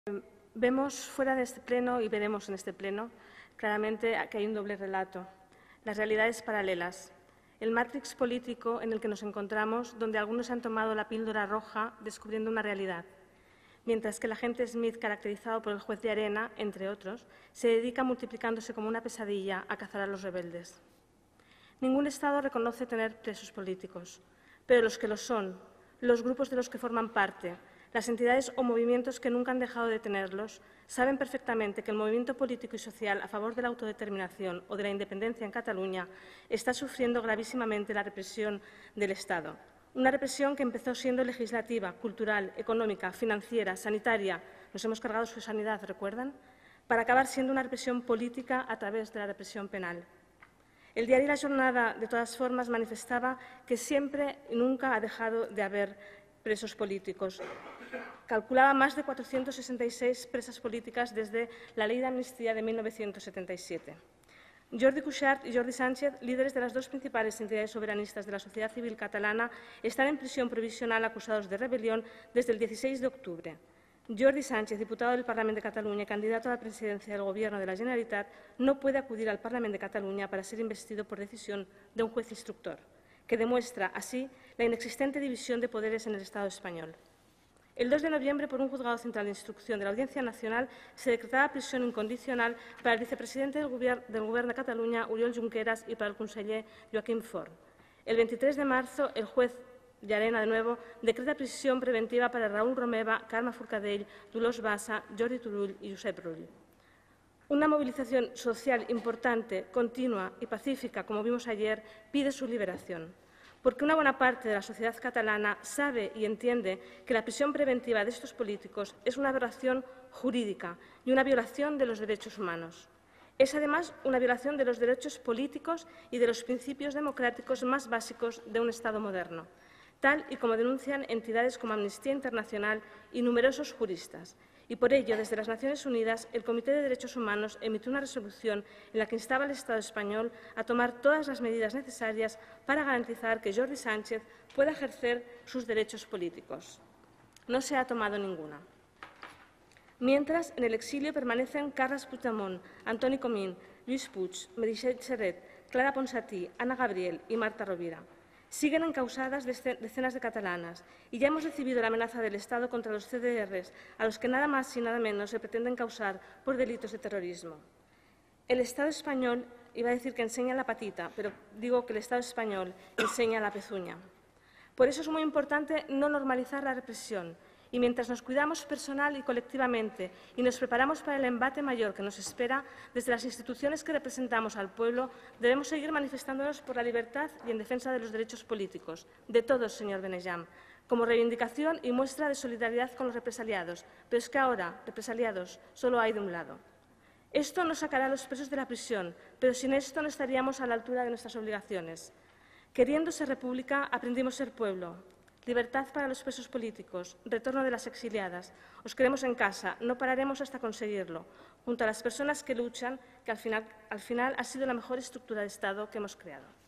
Vemos fuera de este pleno y veremos en este pleno claramente que hay un doble relato, las realidades paralelas, el matrix político en el que nos encontramos, donde algunos han tomado la píldora roja descubriendo una realidad, mientras que el agente Smith, caracterizado por el juez de arena, entre otros, se dedica, multiplicándose como una pesadilla, a cazar a los rebeldes. Ningún Estado reconoce tener presos políticos, pero los que lo son, los grupos de los que forman parte, las entidades o movimientos que nunca han dejado de tenerlos, saben perfectamente que el movimiento político y social a favor de la autodeterminación o de la independencia en Cataluña está sufriendo gravísimamente la represión del Estado. Una represión que empezó siendo legislativa, cultural, económica, financiera, sanitaria. Nos hemos cargado su sanidad, ¿recuerdan? Para acabar siendo una represión política a través de la represión penal. El diario La Jornada, de todas formas, manifestaba que siempre y nunca ha dejado de haber presos políticos. Calculaba más de 466 presas políticas desde la Ley de Amnistía de 1977. Jordi Cuixart y Jordi Sánchez, líderes de las dos principales entidades soberanistas de la sociedad civil catalana, están en prisión provisional acusados de rebelión desde el 16 de octubre. Jordi Sánchez, diputado del Parlament de Cataluña y candidato a la presidencia del Gobierno de la Generalitat, no puede acudir al Parlament de Cataluña para ser investido por decisión de un juez instructor, que demuestra así la inexistente división de poderes en el Estado español. El 2 de noviembre, por un juzgado central de instrucción de la Audiencia Nacional, se decretaba prisión incondicional para el vicepresidente del Govern de Cataluña, Oriol Junqueras, y para el conseller Joaquim Forn. El 23 de marzo, el juez Llarena, de nuevo, decreta prisión preventiva para Raúl Romeva, Carme Forcadell, Dolors Bassa, Jordi Turull y Josep Rull. Una movilización social importante, continua y pacífica, como vimos ayer, pide su liberación, porque una buena parte de la sociedad catalana sabe y entiende que la prisión preventiva de estos políticos es una aberración jurídica y una violación de los derechos humanos. Es, además, una violación de los derechos políticos y de los principios democráticos más básicos de un Estado moderno, tal y como denuncian entidades como Amnistía Internacional y numerosos juristas. Y por ello, desde las Naciones Unidas, el Comité de Derechos Humanos emitió una resolución en la que instaba al Estado español a tomar todas las medidas necesarias para garantizar que Jordi Sánchez pueda ejercer sus derechos políticos. No se ha tomado ninguna. Mientras, en el exilio permanecen Carles Puigdemont, Antoni Comín, Lluís Puig, Meritxell Serret, Clara Ponsatí, Ana Gabriel y Marta Rovira. Siguen encausadas decenas de catalanas y ya hemos recibido la amenaza del Estado contra los CDRs, a los que nada más y nada menos se pretenden causar por delitos de terrorismo. El Estado español, iba a decir que enseña la patita, pero digo que el Estado español enseña la pezuña. Por eso es muy importante no normalizar la represión. Y mientras nos cuidamos personal y colectivamente y nos preparamos para el embate mayor que nos espera, desde las instituciones que representamos al pueblo, debemos seguir manifestándonos por la libertad y en defensa de los derechos políticos, de todos, señor Benejam, como reivindicación y muestra de solidaridad con los represaliados. Pero es que ahora, represaliados, solo hay de un lado. Esto no sacará a los presos de la prisión, pero sin esto no estaríamos a la altura de nuestras obligaciones. Queriendo ser república, aprendimos a ser pueblo. Libertad para los presos políticos, retorno de las exiliadas. Os queremos en casa, no pararemos hasta conseguirlo, junto a las personas que luchan, que al final ha sido la mejor estructura de Estado que hemos creado.